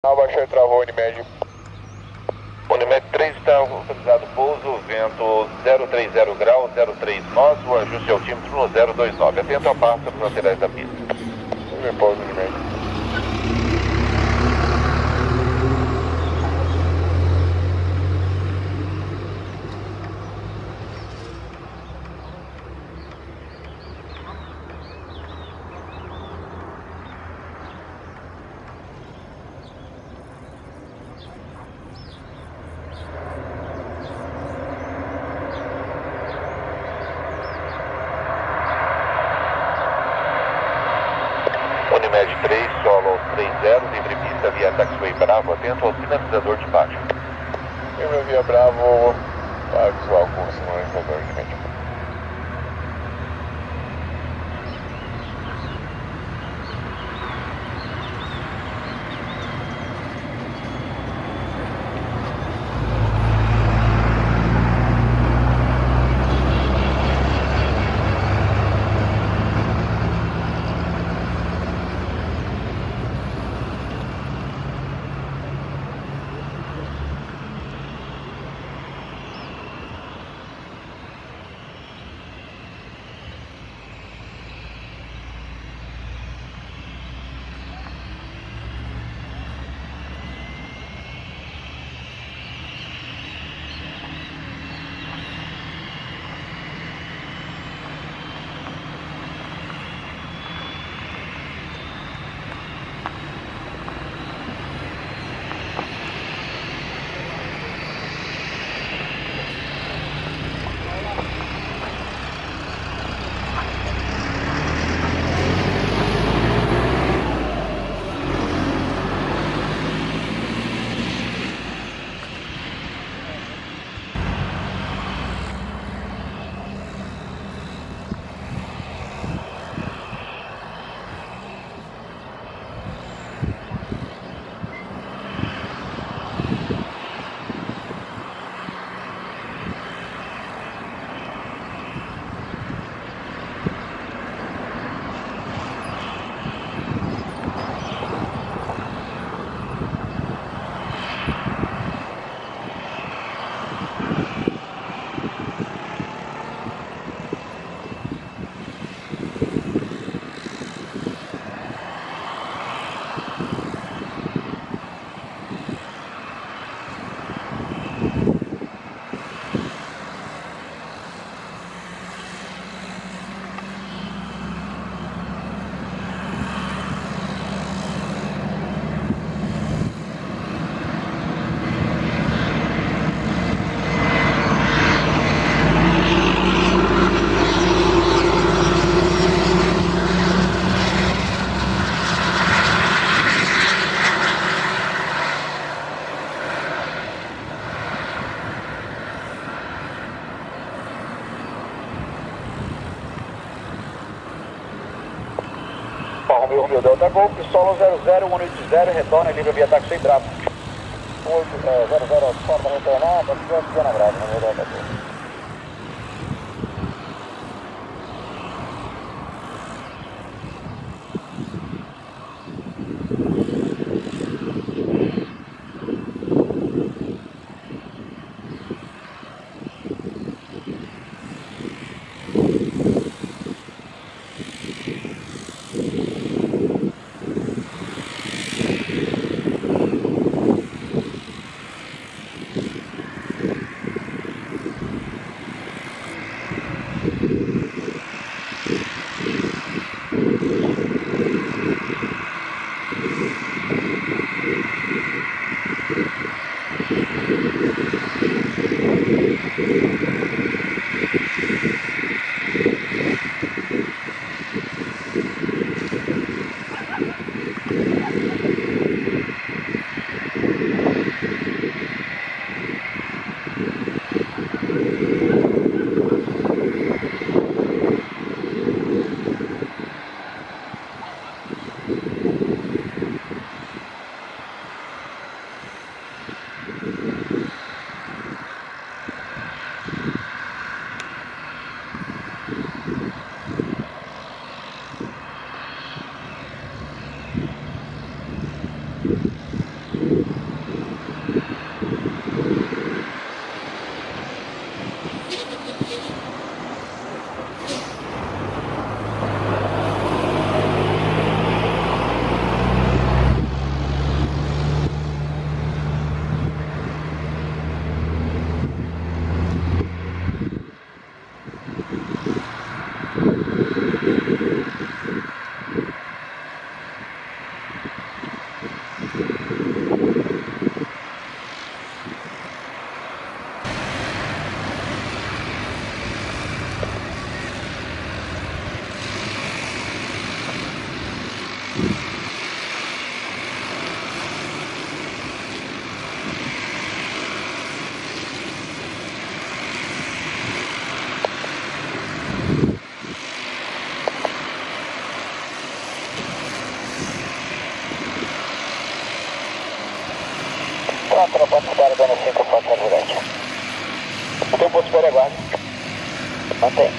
Abaixou e travou, Unimed. Unimed 3 está autorizado pouso, vento 030 graus, 03 nós, o ajuste altímetro no 029. Atento a pássaros laterais da pista. Repouso, Unimed. Unimed 3, solo 30, livre pista via taxiway Bravo, atento ao sinalizador de baixo. Livre via Bravo, visual com o sinalizador, Unimed. Romeo Delta Golf, solo 00180, retorna livre via taxi Bravo. 00, forma retornar, Zona Bravo, Romeo Delta Golf. 4, pode estar dando 5, 4 direto. Tem um posto superior, aguarde. Mantém.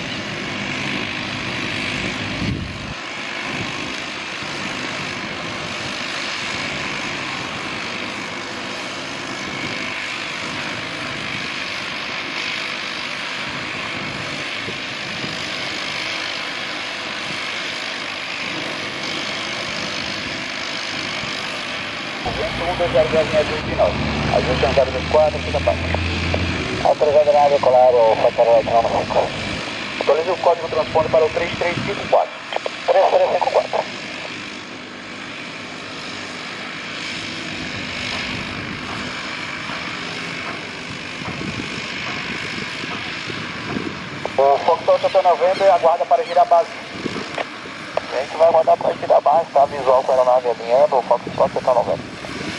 Ajuste 024, fica a paz. Autorizado na área colar o Fatarete 95. Atualize o código transponder para o 3354. 3354. O Foxtrot até 90 e aguarda para girar a base. A gente vai rodar para girar a base, tá? Visual com a aeronave alinhando, o Foxtrot até 90.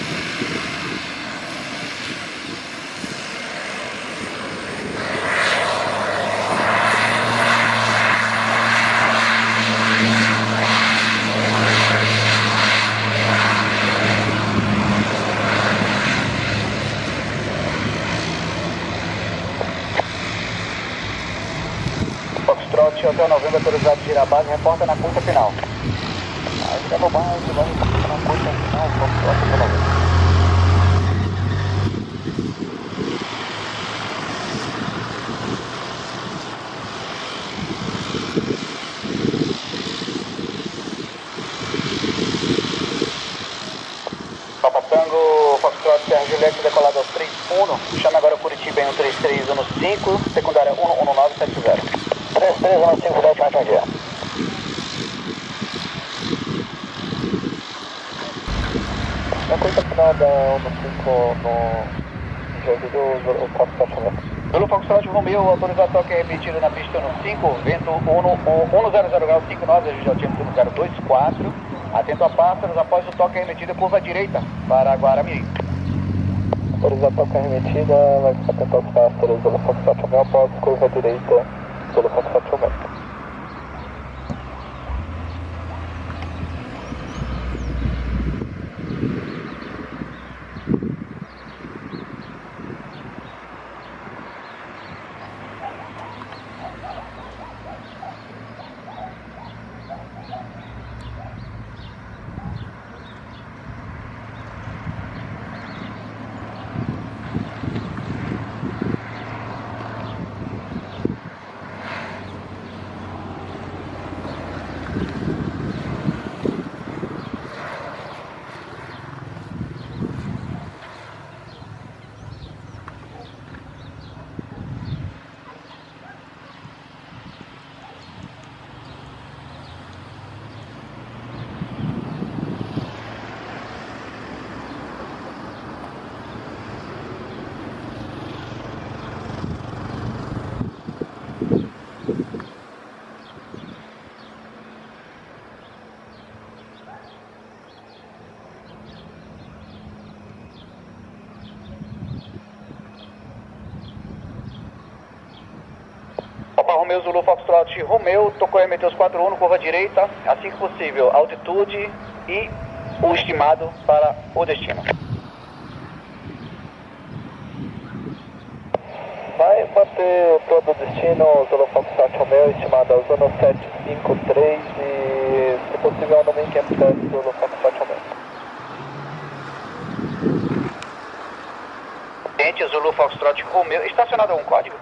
Foxtrot até 90 autorizado de girar a base, reporta na curta final. Aí fica no baixo, vai na curta final, Foxtrot até 90. Papa Tango, Foxtrot, Serra Juliette, decolado ao 31. Chama agora o Curitiba em 13315, secundária 11970. 3315, mais um dia. Na curta final da 195 no GV do Foxtrot Romeo. Pelo Foxtrot Romeo, autorizado toque repetido na pista 15, vento 100 grau 59, ajuste altímetro no 024. Atento a pássaros, após o toque remetido, curva direita para Guaramirim. Autorizado toque remetida, vai ficar atento aos pássaros pelo Foxtrot Romeo, após curva direita pelo Foxtrot Romeo. Romeo Zulu Foxtrot Romeo, tocou Emeteus 41, curva direita, assim que possível, altitude e o estimado para o destino. Vai manter todo o destino, Zulu Foxtrot Romeo, estimado ao zona 753 e, se possível, no 1507, Zulu Foxtrot Romeo. Gente, Zulu Foxtrot Romeo, estacionado algum código?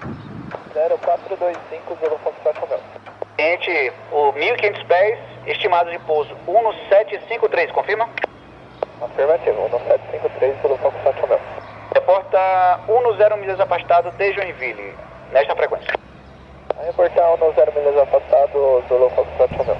0425 Zulu Foxtrot Romeo. Gente, o 1500 pés, estimado de pouso 1753, confirma? Afirmativo, 1753 Zulu Foxtrot Romeo. Reporta 10 milhas afastado de Joinville, nesta frequência. Vai reportar 10 milhas afastado Zulu Foxtrot Romeo.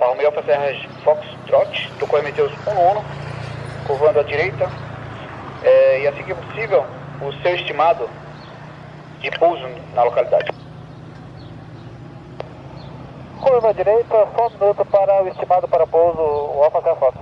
Romeo para Serra Foxtrot, tocou Emeteus 11, curvando à direita. E assim que possível, o seu estimado de pouso na localidade. Curva à direita, só 1 minuto para o estimado para pouso, o Alfa Serra Fox.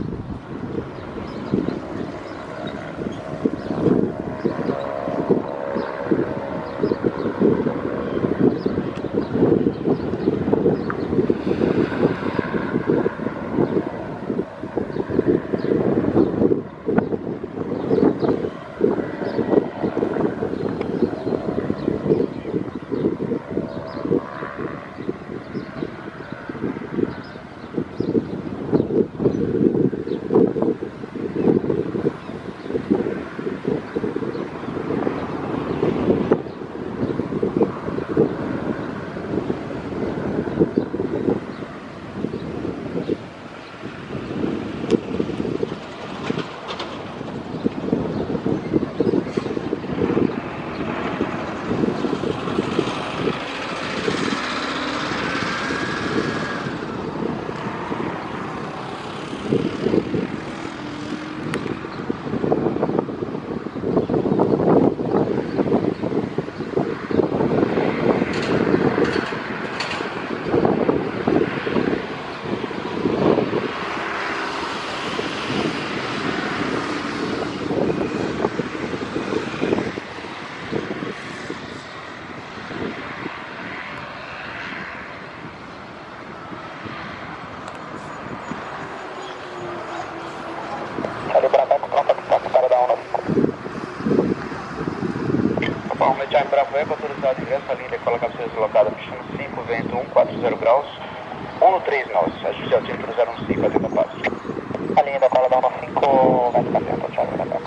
Bravo Eco, autorizado ingresso, a linha decola captura deslocada, pista 5, vento 140 graus, 130 nós, ajuste altímetro 015, atenta a passo. A linha decola da 15, vento 40, Thiago, da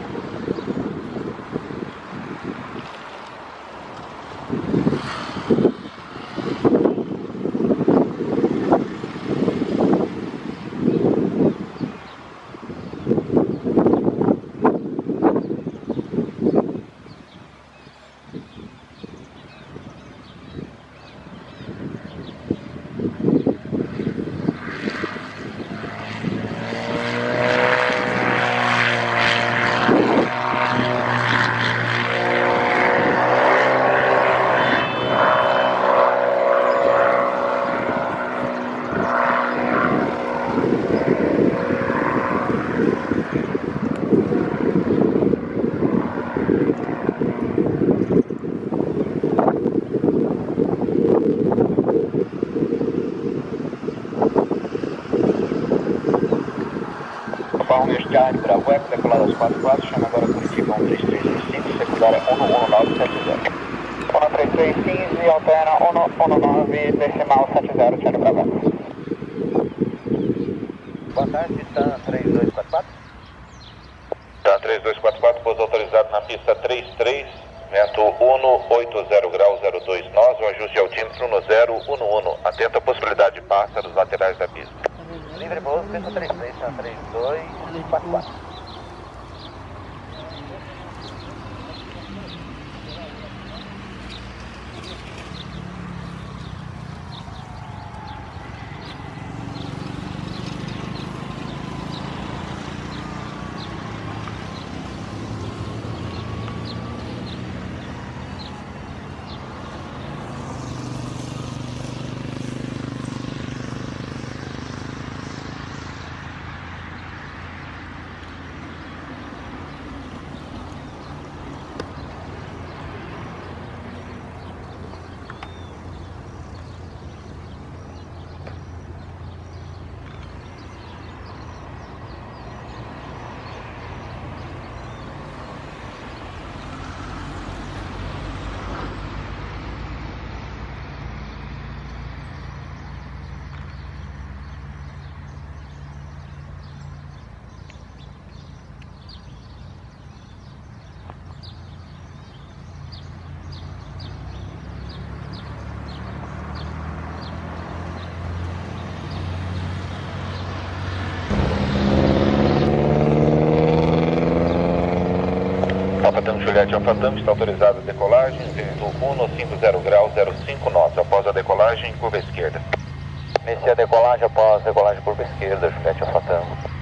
Bravo Eco, decolado aos 44, chama agora Curitiba 13365, secundária 11970. 13315, alterna 119, decimal 70, Thiago Bravo Eco. Boa tarde, TAM 3244. TAM 3244, pouso autorizado na pista 33, vento 180 graus 02 nós, o ajuste altímetro no 011, atenta a possibilidade de pássaros laterais da pista. Livre pouso, pista 33, TAM 3244. Juliette Alphatão, está autorizada a decolagem, vento 150 graus 05 nós, após a decolagem, curva esquerda. Inicia a decolagem após decolagem curva esquerda, Juliette Alfa Tango.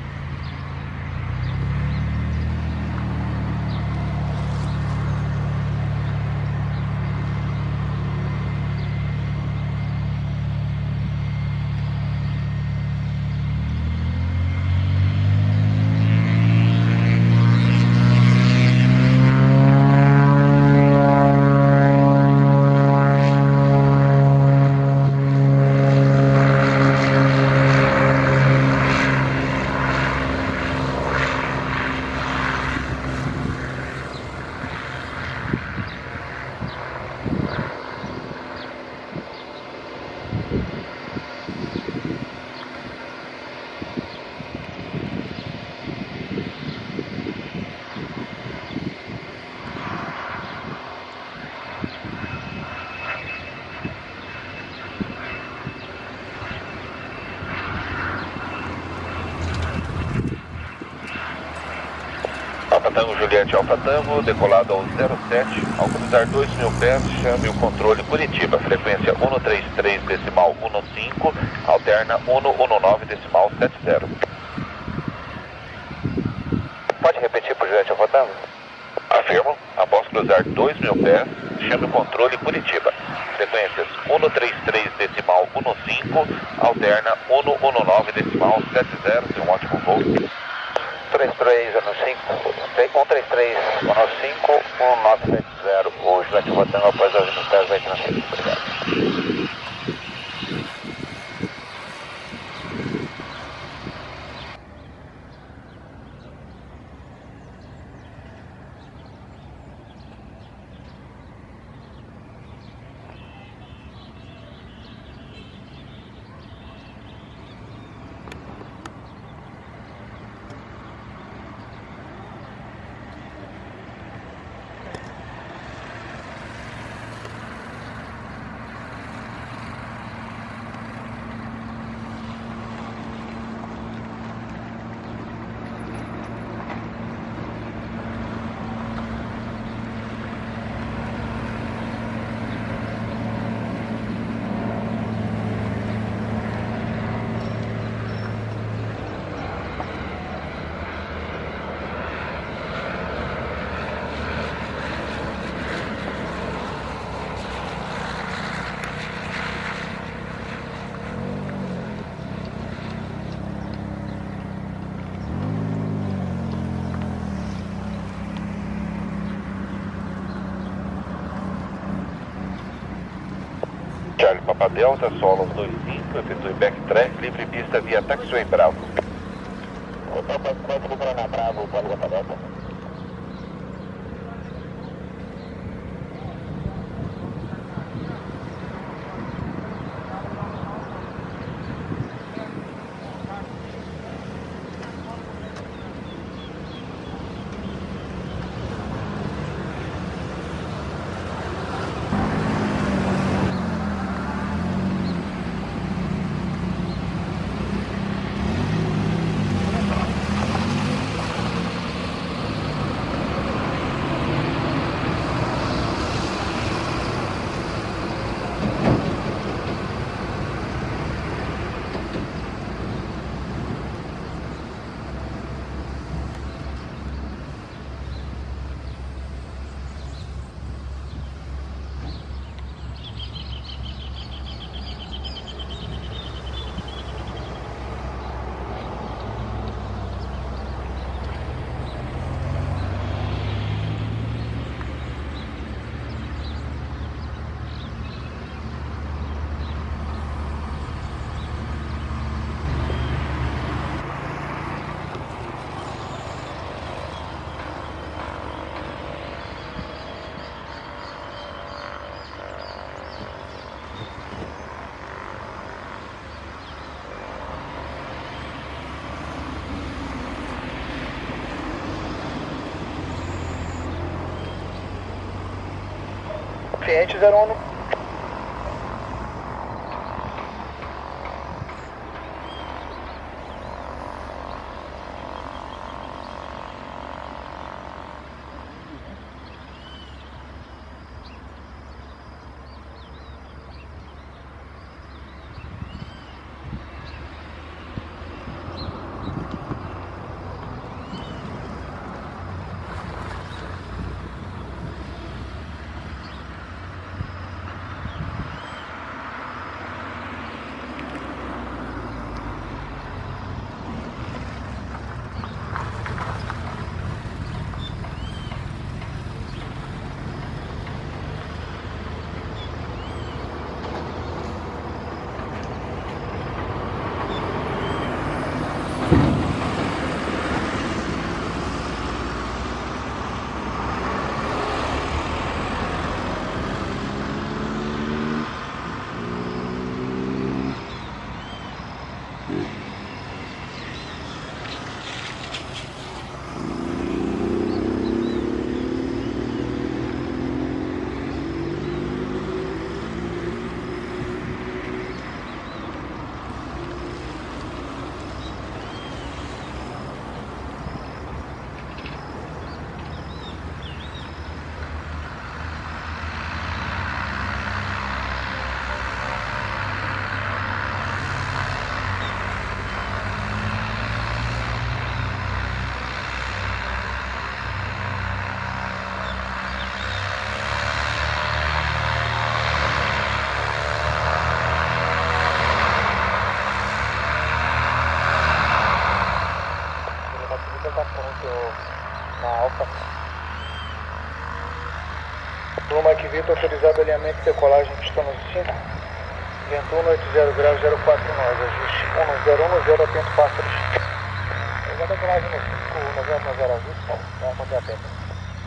Tango Juliette Alfa Tango, decolado ao 07, ao cruzar 2.000 pés, chame o controle Curitiba, frequência 133 decimal 15, alterna 119 decimal 70. Pode repetir por Juliette Alfa Tango? Afirmo, após cruzar 2.000 pés, chame o controle Curitiba, frequências 133 decimal 15, alterna 119 decimal 70, um ótimo voo. 133, 133, 15, 1970, o Juliette Alfa Tango após as 2.000 pés vai transferir. Obrigado. Charlie Papa Delta, solo 25, efetue backtrack, livre pista via Taxiway Bravo. Hotel Pascoal do Paraná Bravo, pode Papa Delta. Cliente 01. Vitor, autorizado alinhamento e decolagem, pistão 5, vento 180 graus, 04 nós, ajuste 1010, atento pássaros. Já decolagem no 5, 90 ajuste, vai manter atento.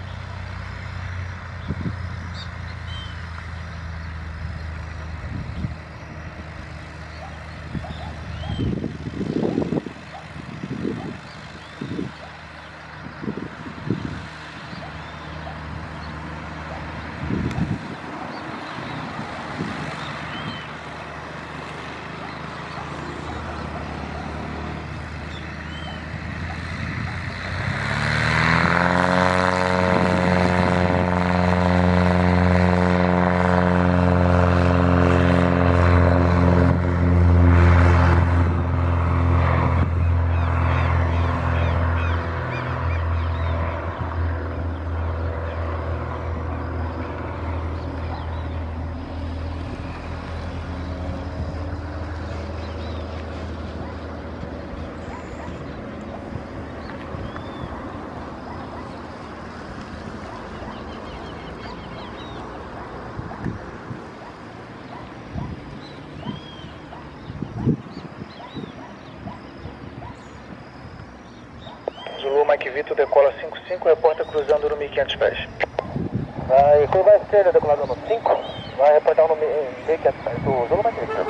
Zulu Mike Vitor decola 55, reporta cruzando no 1500 pés. Você vai ser decolado no 5, vai reportar no 1500 pés. O Zulu Mike Vitor.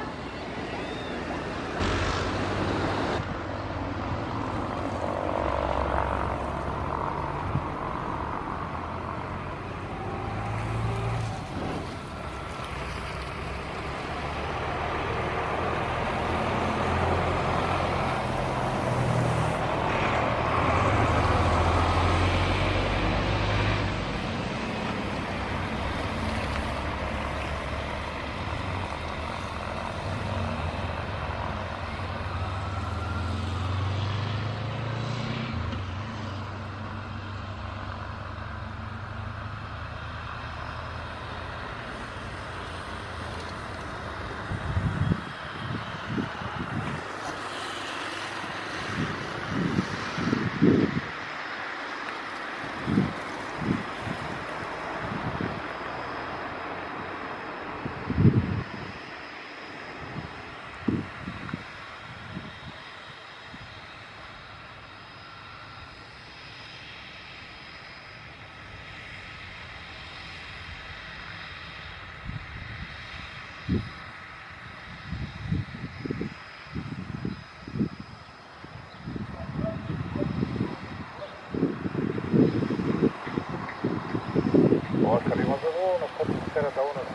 Oscar Lima Zulu, na cabeceira da UNA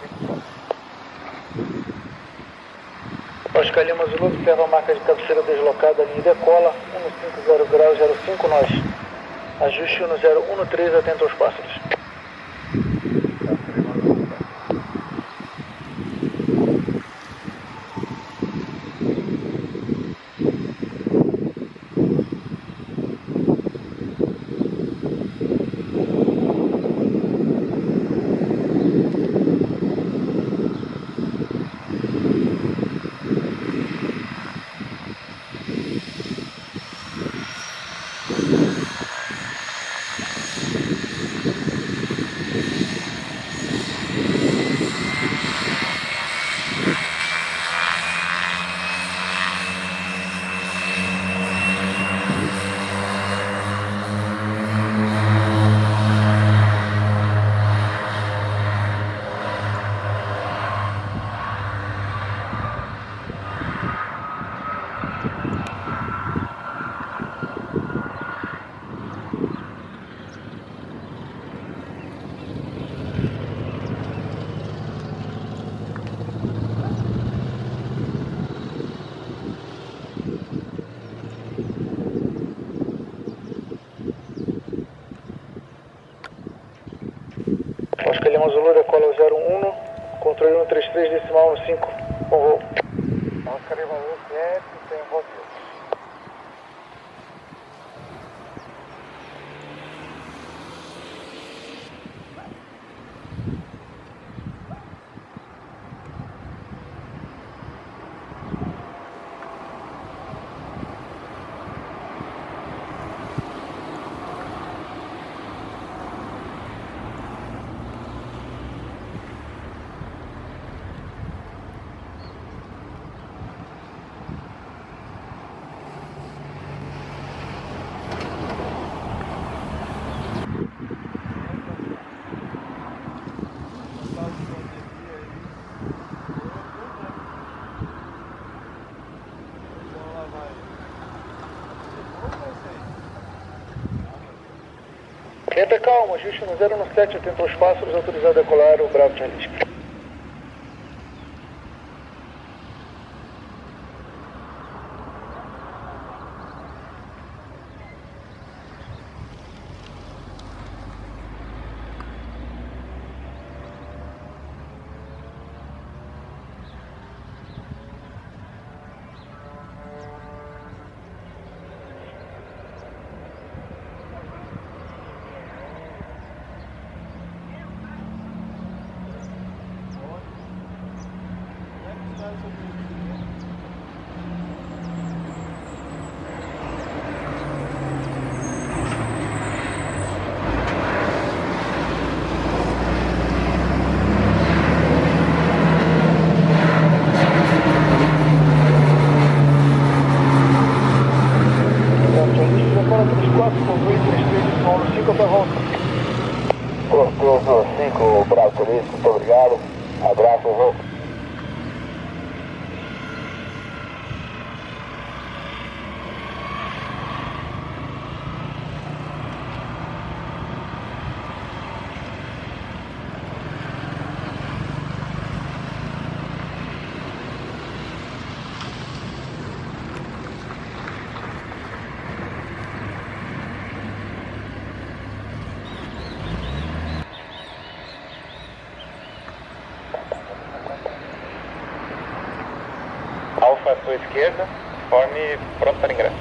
5. Oscar Lima Zulu, observa a marca de cabeceira deslocada, linha decola, 150 graus, 05 nós. Ajuste 1013, atento aos pássaros. Oscar Lima Zulu, decola 01, controle 133, decimal 5, com voo. Oscar Lima Zulu, 7, tem voo. Entra calmo, ajuste no 017, atento aos pássaros, autorizado a decolar o Bravo Charlie. Gostoso 5, Bravo Feliz, muito obrigado. Abraço, vou. Alfa à sua esquerda, forme pronto para ingresso.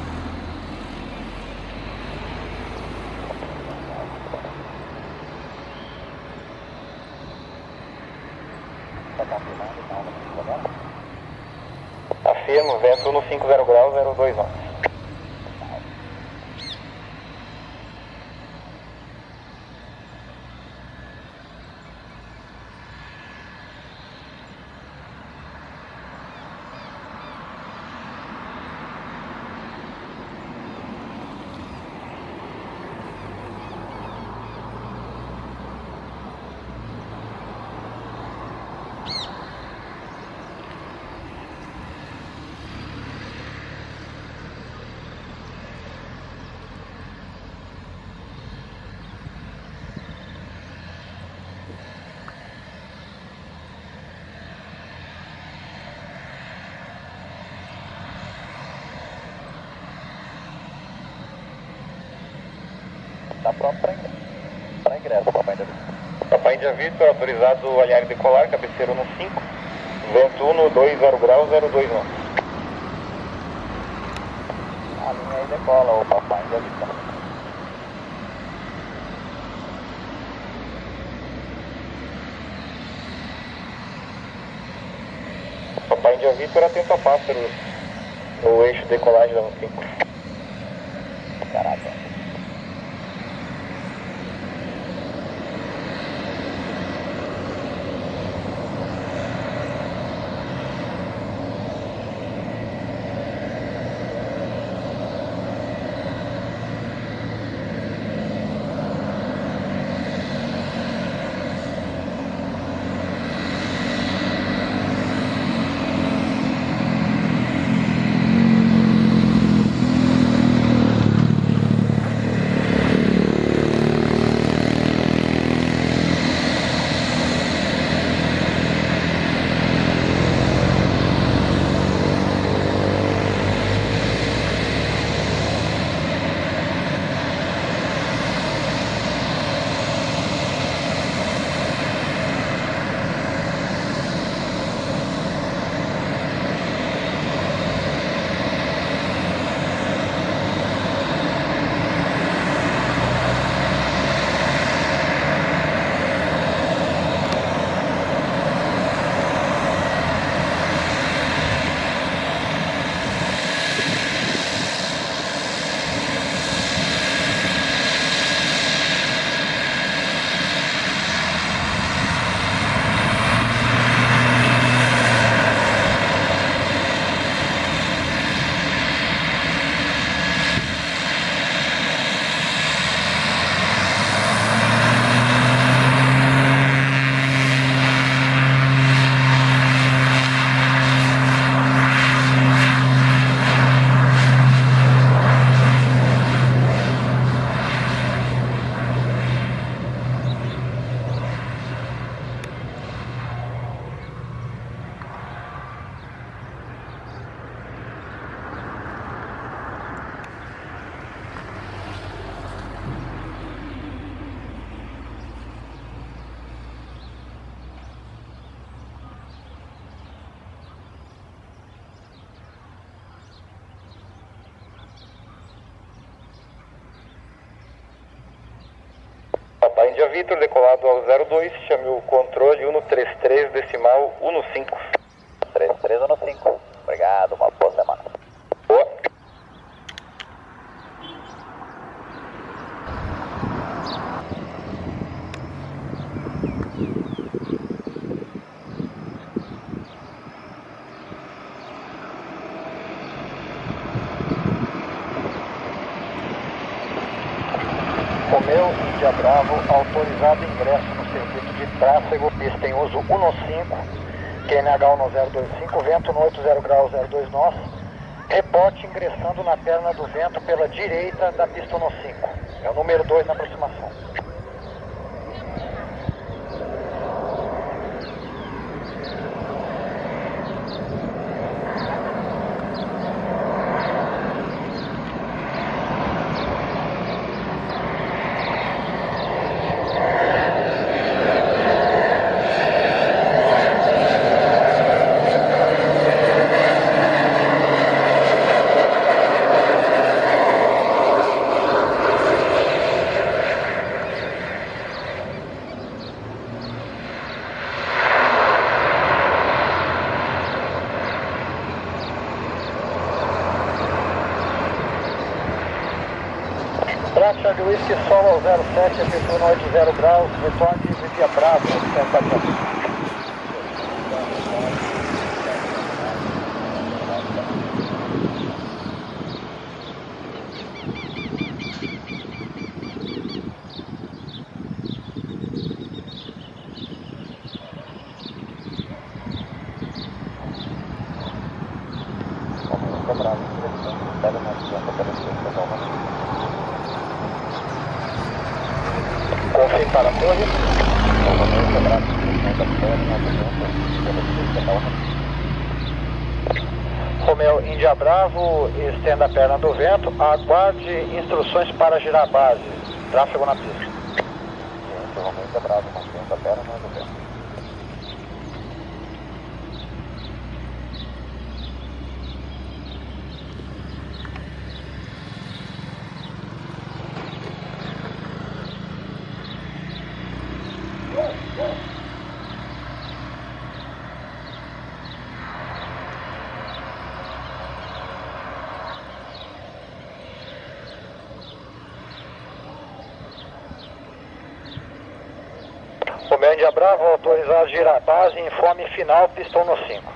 Afirmo, vento no 50 graus, 02 nós. Está pronto para ingresso, Papai Índia Vitor. Papai Índia Vitor, autorizado a alinhar e decolar, cabeceiro no 5, vento no 20 graus, 02 nós. Alinha e decola, o Papai Índia Vitor. Papai Índia Vitor, atento a pássaros no eixo de decolagem da 5. Caraca. Índia Vitor, decolado ao 02, chame o controle 133 decimal 15. 3315. Obrigado, uma boa semana. Boa. Romeu, Índia Bravo, autorizado ingresso no circuito de tráfego, pista em uso 195, QNH 1025, vento no 80 graus 02 nós, reporte ingressando na perna do vento pela direita da pista 195, é o número 2 na aproximação. Charlie Whisky, solo ao 07, efetua no 80 graus, retorne de via Bravo, confirme para a torre. Romeu, Índia Bravo, estenda a perna do vento, aguarde instruções para girar a base, tráfego na pista. Romeu, Índia Bravo, mantendo a perna do vento. Romeu, Índia Bravo, autorizado a girar a base, informe final, pistão no 5.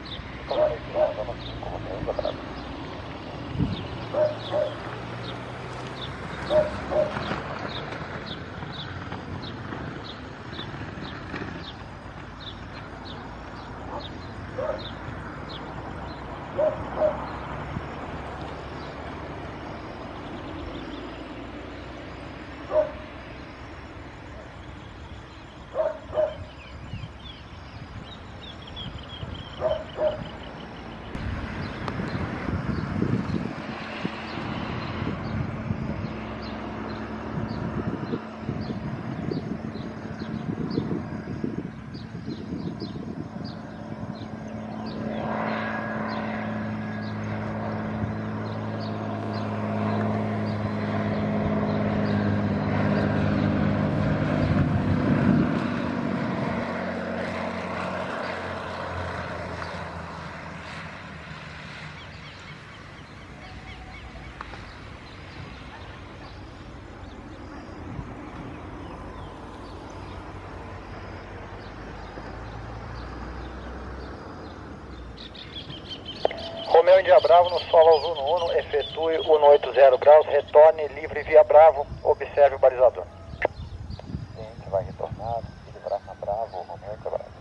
Romeu, Índia Bravo, no solo ao Zuno 1, efetue o no 80 graus, retorne livre via Bravo, observe o balizador. Gente, vai retornar, se livrar na Bravo, Romeu, Índia Bravo.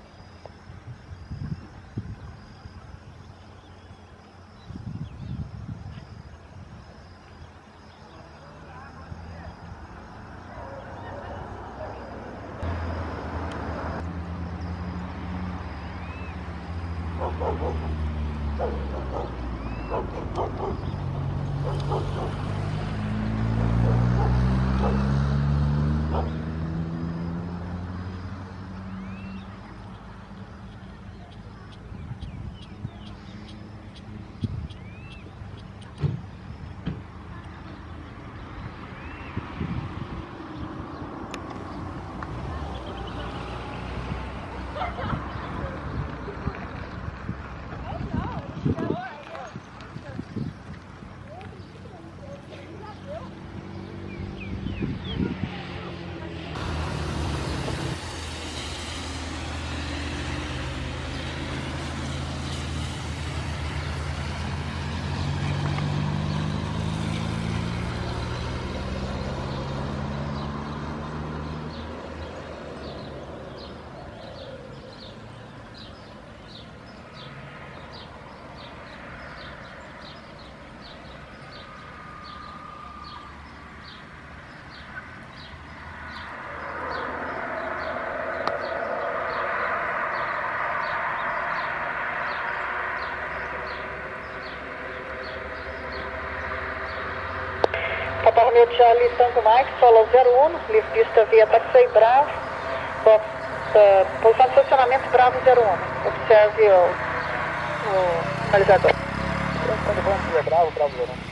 Alfa Romeo Charlie Tango Mike, solo 01, livre pista via Taxi Bravo, posição de estacionamento Bravo 01. Observe o sinalizador. Bom dia, Bravo 01.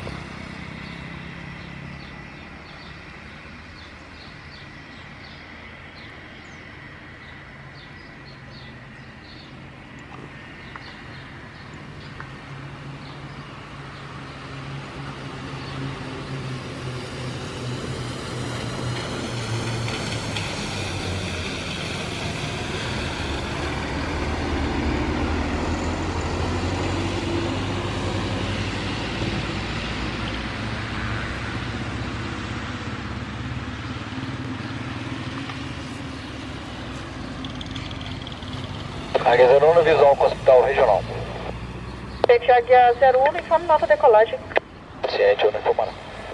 Águia 01, visual com o Hospital Regional. Peixe Águia 01, informe nota decolagem. Ciente, eu não informo.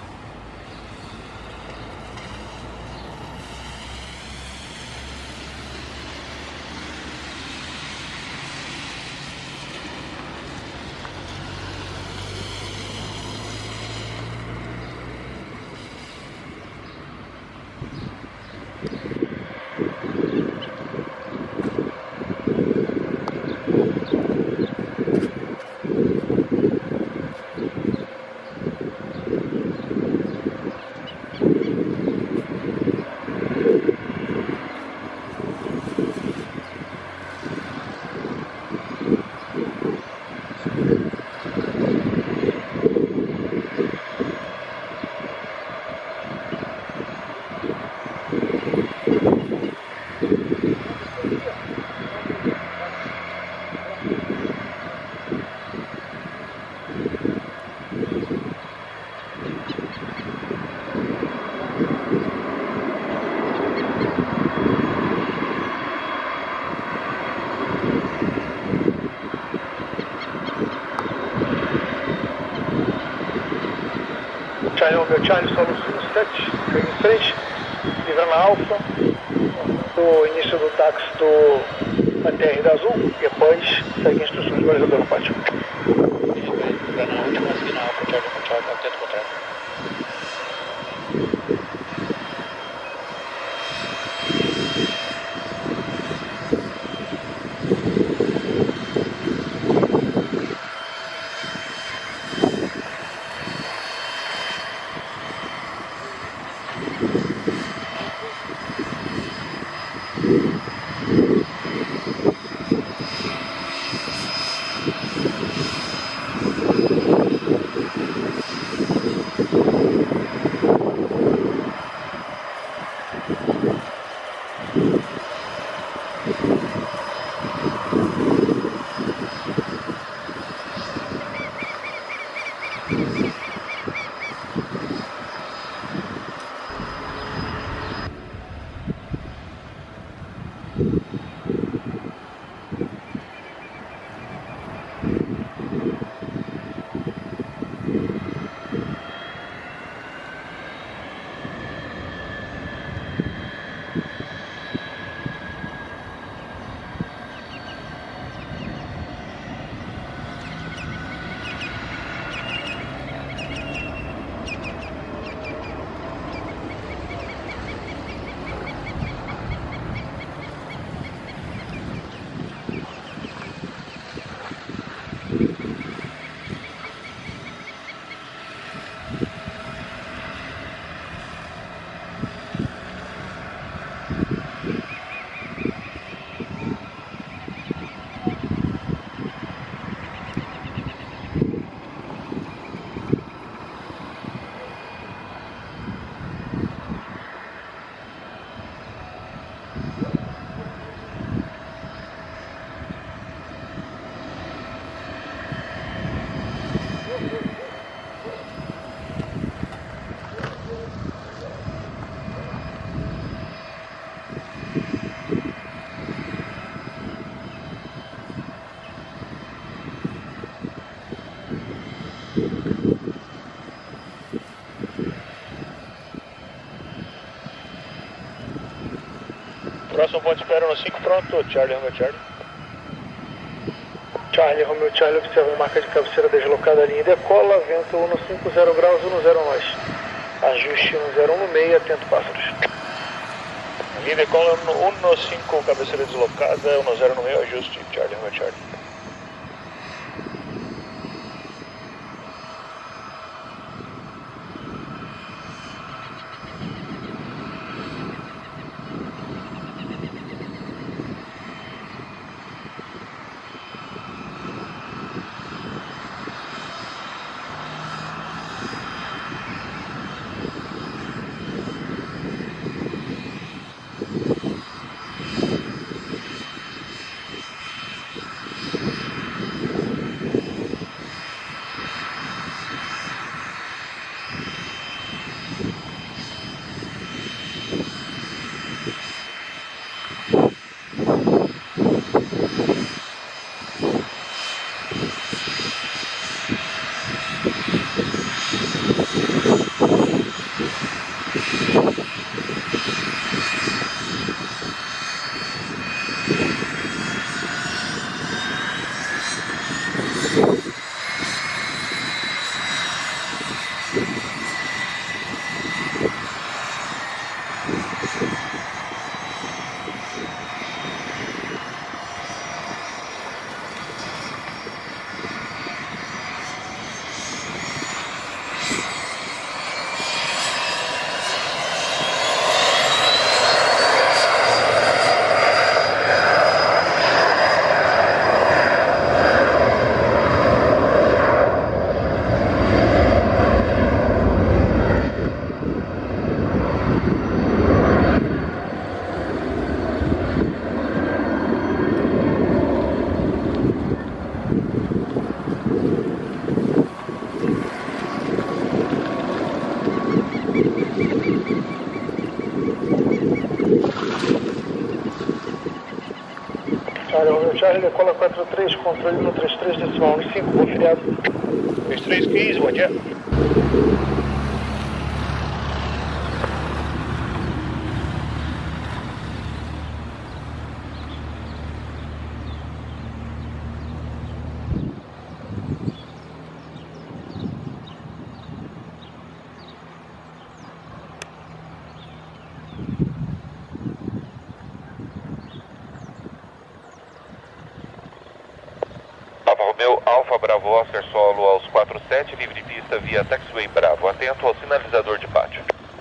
Charlie, solo 7, segue em frente, livrando a Alfa, o início do táxi do ATR da Azul, e após segue instruções do balizador no pátio. Na última seguindo a Alfa, Charlie, atento contrário. Próximo ponto de espera no 5, pronto, Charlie Romeo Charlie. Charlie Romeo Charlie, observa a marca de cabeceira deslocada, linha decola, vento 150 graus, 10 nós. Ajuste 1016, atento pássaros. Linha decola 195, cabeceira deslocada, 1016, ajuste, Charlie, Romeo Charlie. Charlie, decola 43, controle 133, decimal 15, bom feriado. 3315, bom dia. Romeo Alfa Bravo Oscar solo aos 47, livre de pista via Taxiway Bravo. Atento ao sinalizador de pátio.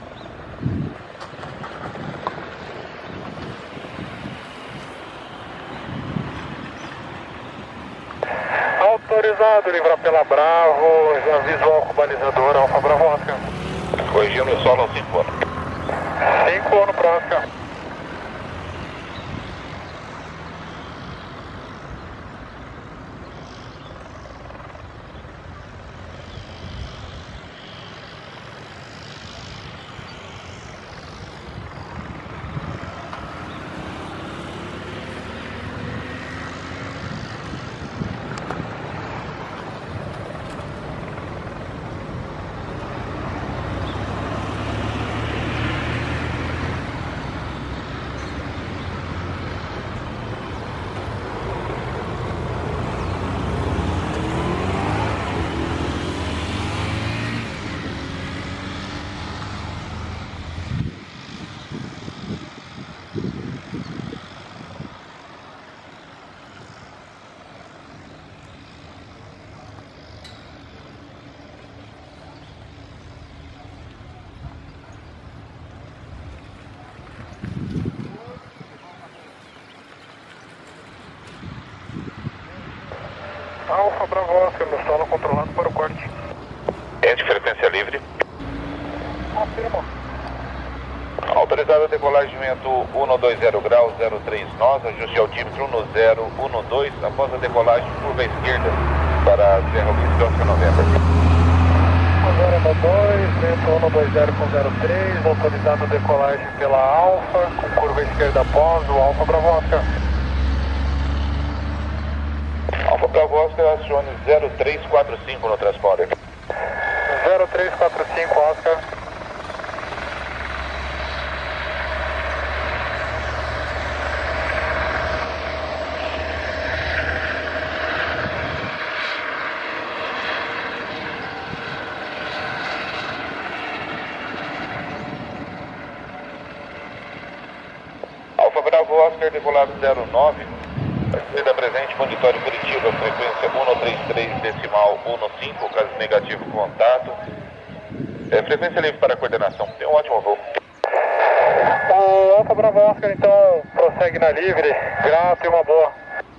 Autorizado, livrar pela Bravo, já visual com balizador, Alfa Bravo Oscar. Corrigindo o solo aos 5 anos. 5 anos para Oscar. Alfa Bravo Oscar, no solo controlado para o corte. Ente frequência livre. Afirma. Autorizado a decolagimento 120 graus 03 nós, ajuste altímetro no 012, após a decolagem curva esquerda para Serra Whisky Oscar November. 012, vento 120 com 03, autorizado a decolagem pela Alfa, com curva esquerda após o Alfa Bravo Oscar. Alfa Bravo Oscar, acione 0345 no transponder. 0345 Oscar. ser decolado 09, saída presente, monitório Curitiba, frequência 133,15, caso negativo, contato. Frequência livre para coordenação, tem um ótimo voo. O Alfa Bravo Oscar, então, prossegue na livre, grato e uma boa.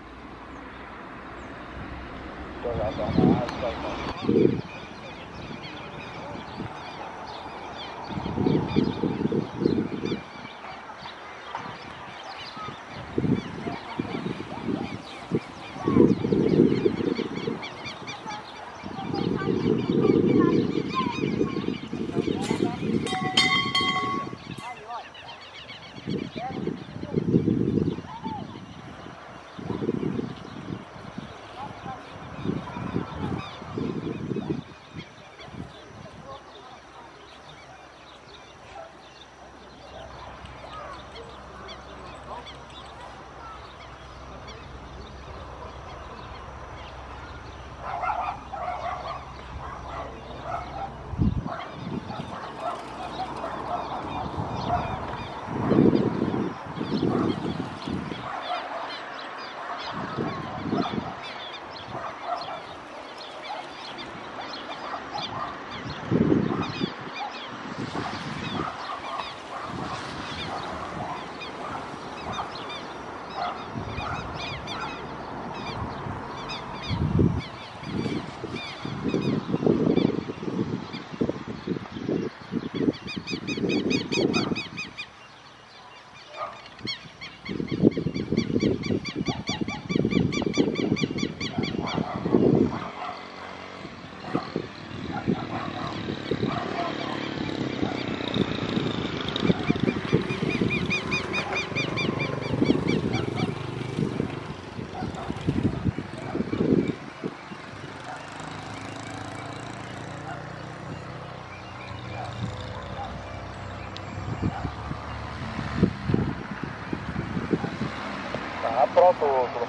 Pronto,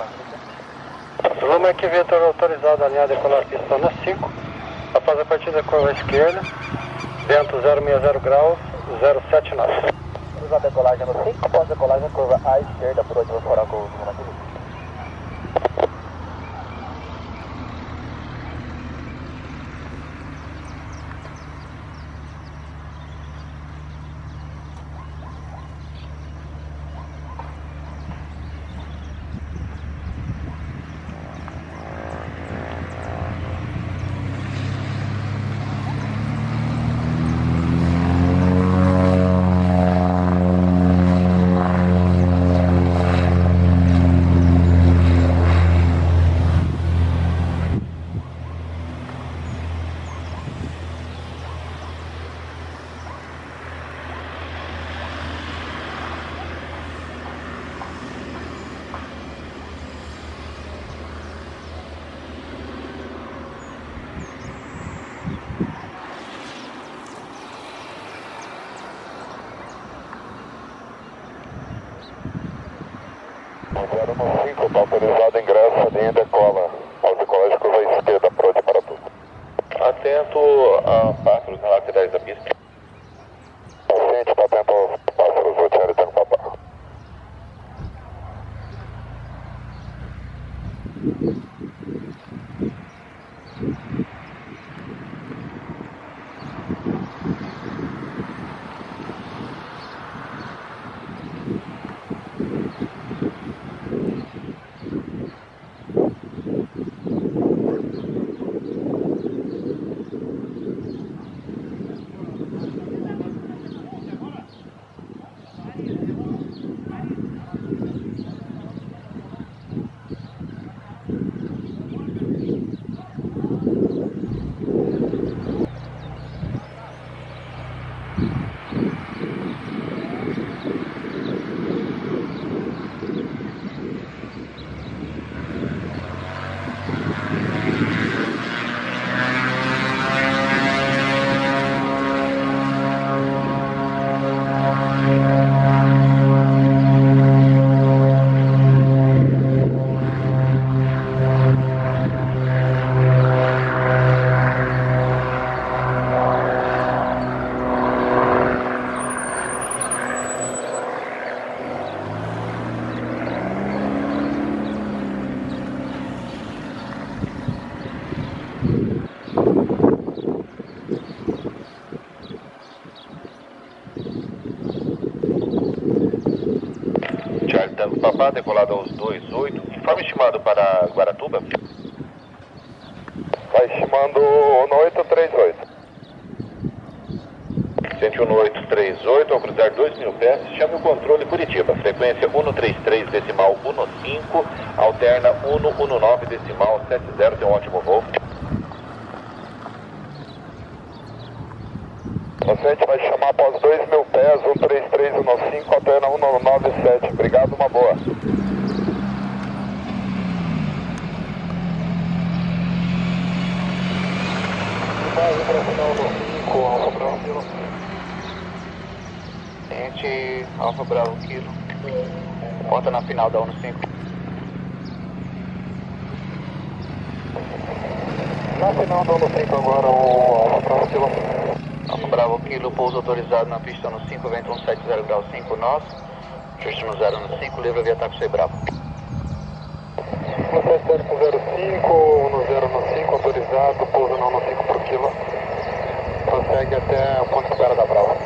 Zulu Mike Vitor autorizado a linha decolar pista no 5, após a partida curva esquerda, vento 060 graus, 079. Autorizado a decolagem no 5, após a decolagem curva à esquerda, por onde você fará com o Zulu Mike Vitor. Zero no 5, tá autorizado ingresso, linha decola. Ao decolagem curva à esquerda, pronto para tudo. Atento a pássaros na laterais da pista. Paciente, tá atento aos pássaros, vou te realizando papá. Papá, decolado aos 28. Informe estimado para Guaratuba. Vai estimando no 838. 101 no 838, ao cruzar 2.000 pés, chame o controle Curitiba. Frequência 133 decimal 15, alterna 119 decimal 70, tem um ótimo voo. Paciente vai chamar após 2.000 pés, 13315, alterna 197. Obrigado, uma boa. Base para final do 5, Alfa Bravo Kilo. Gente, Alfa Bravo Kilo. Porta na final da 15. Na final da 15 agora o Alfa Bravo Kilo. Alfa Bravo Kilo, pouso autorizado na pista no 5, vento 170 grau 5 nós. Ajuste no 0 no 5, livre via táxi Bravo. 170 com 05, no 0 no 5, autorizado, pouso não no 5 por quilo. Prossegue até o ponto de espera da Bravo.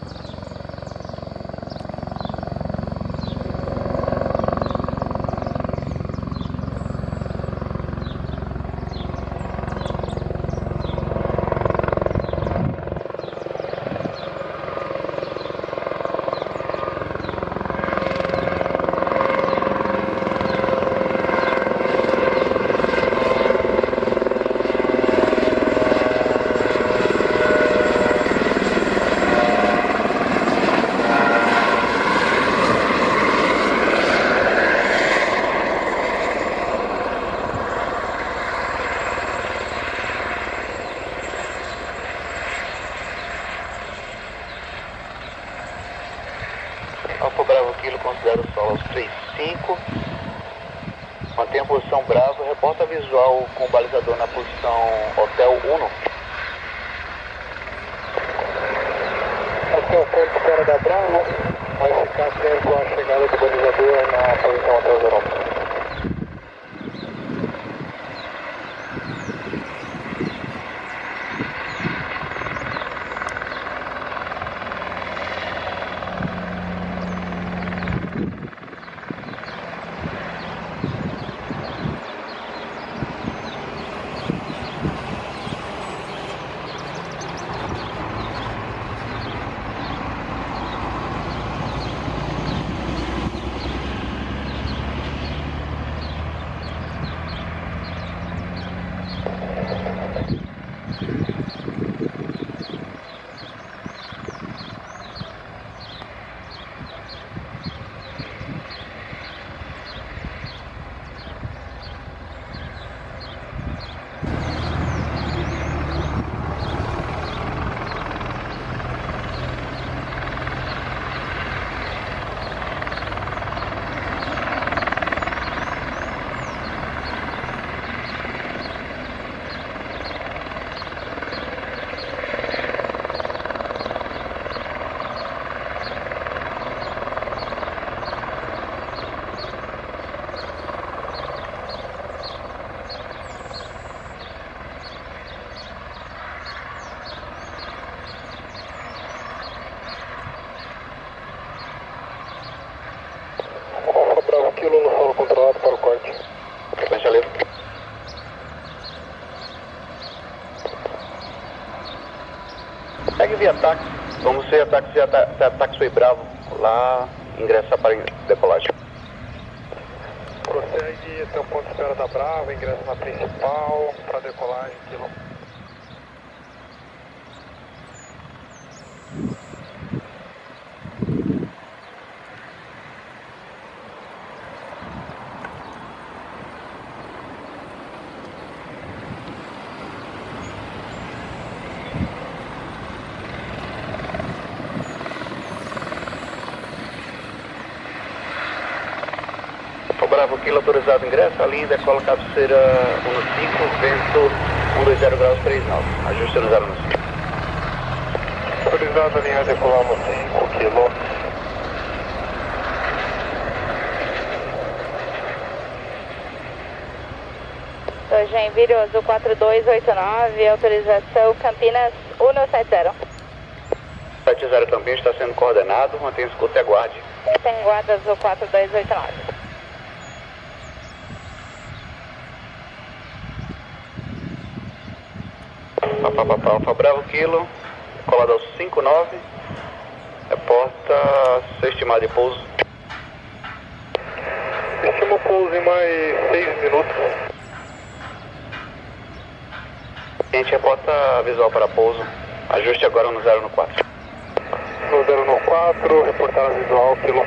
Alfa Bravo Kilo, considera o solo aos 35. Mantenha a posição Bravo, reporta visual com o balizador na posição Hotel 1. Aqui é o ponto de espera da Bravo, vai ficar sempre com a chegada do balizador na posição Hotel 0. Kilo no solo controlado para o corte. Frequência livre. Segue via táxi. Vamos ser a Taxiway Bravo. Lá, ingressar para decolagem. Prossegue até o ponto de espera da Bravo, ingressa na principal para decolagem, Kilo. Bravo Kilo, autorizado ingresso, a linha decola cabeceira 15, vento 120 graus 39, ajuste no 0 no 5. Autorizado a linha decolar no 5 Kilo. Joinville, Azul 4289, autorização Campinas 170. 70 Campinas está sendo coordenado, mantenha escuta e aguarde. Tem guarda Azul 4289. Alfa Bravo Kilo, colado ao 59, reporta seu estimado de pouso. Estimo pouso em mais 6 minutos. A gente reporta visual para pouso, ajuste agora no 0 no 4. No 0 no 4, reportar visual, Kilo.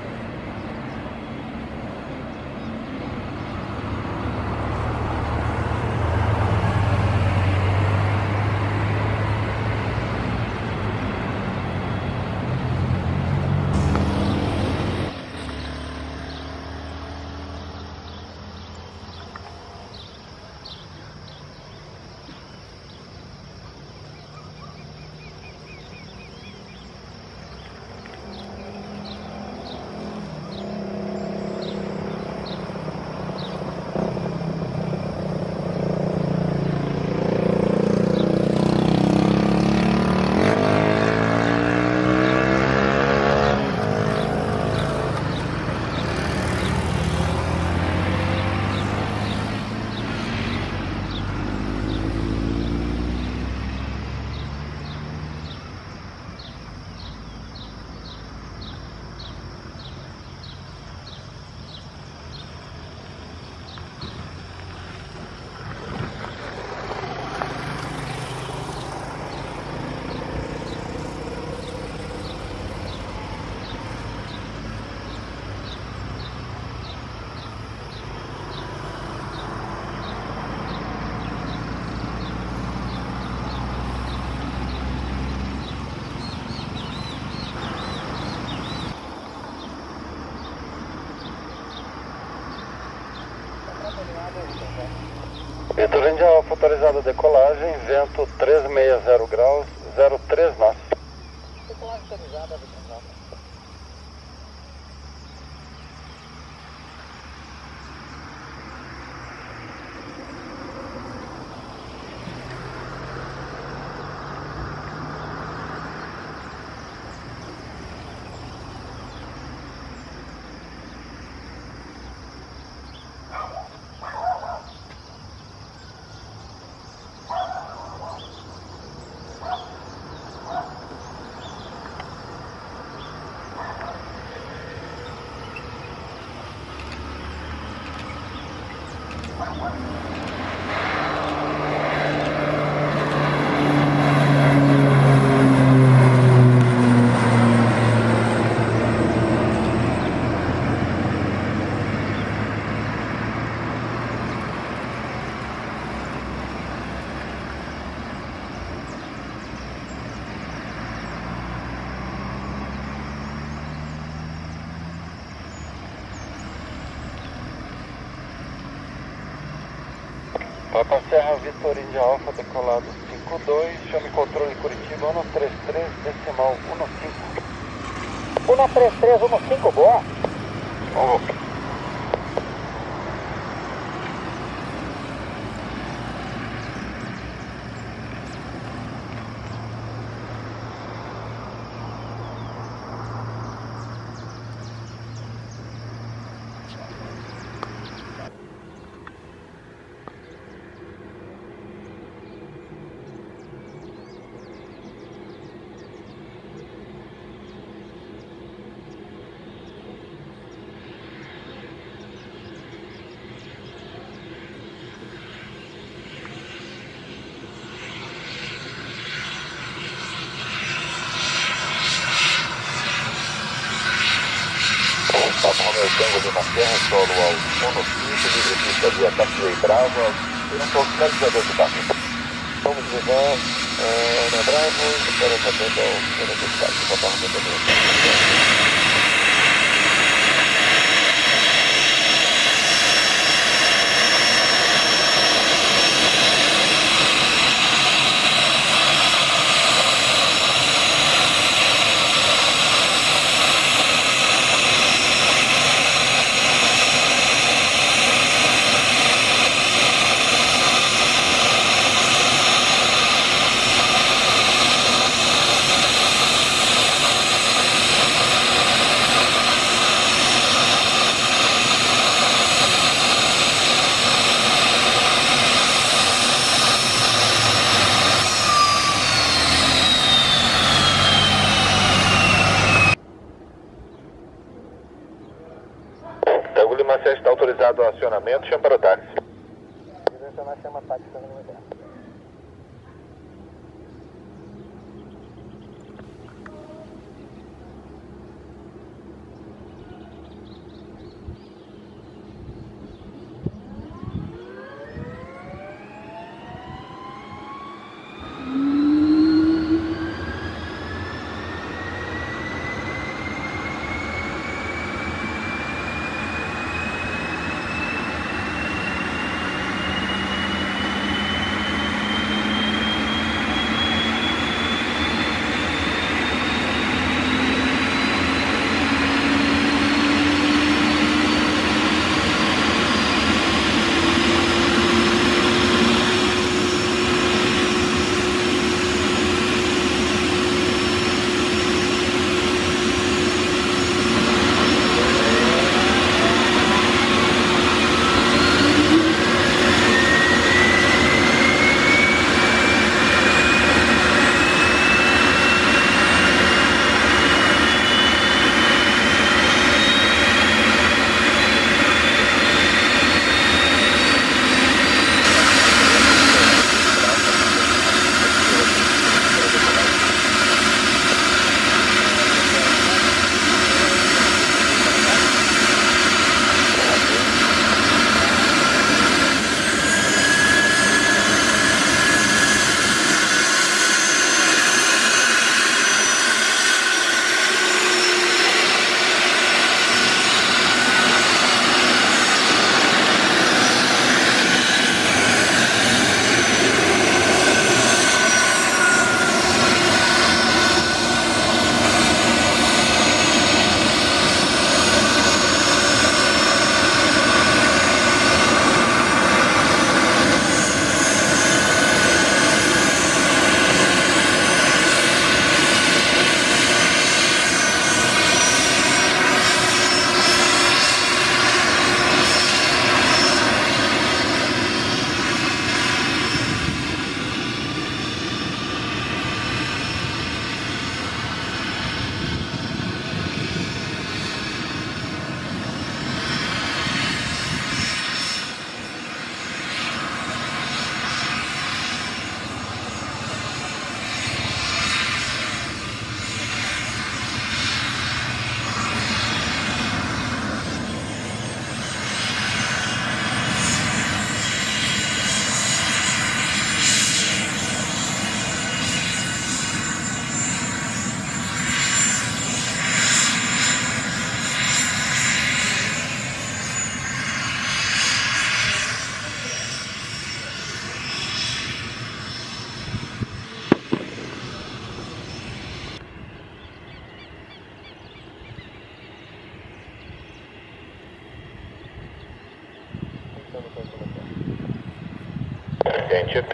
Vitor Índia Alfa, autorizada a decolagem, vento 360 graus, 03 nós. Decolagem autorizada, Vitor Alfa. Papa Serra Vitor Índia Alfa, decolado 52, chame controle Curitiba 133, decimal 15. 13315, boa. Vamos. Romeu Tango de Serra, solo ao 15, livre pista via Taxiway Bravo, e um pouco finalizador de barco. Vamos levar na Bravo, para o papel da necessidade de Papa Romeu Tango. direcionamento, chama para o táxi. Direcionar, chama táxi, Tango Lima Sierra. Gente.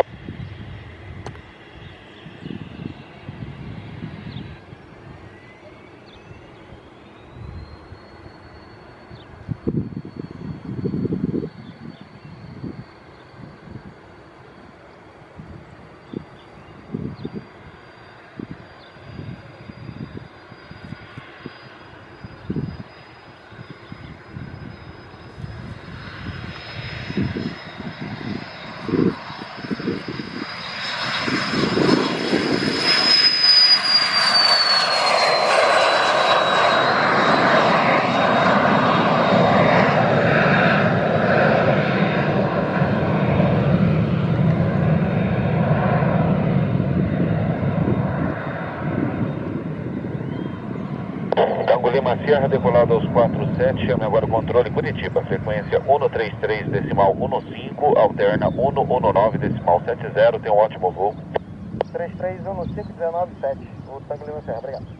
Tango Lima Sierra, decolado aos 47, chame agora o controle Curitiba, frequência 133,15, alterna 119,70, tem um ótimo voo. 331519,7, o Tango Lima Sierra, obrigado.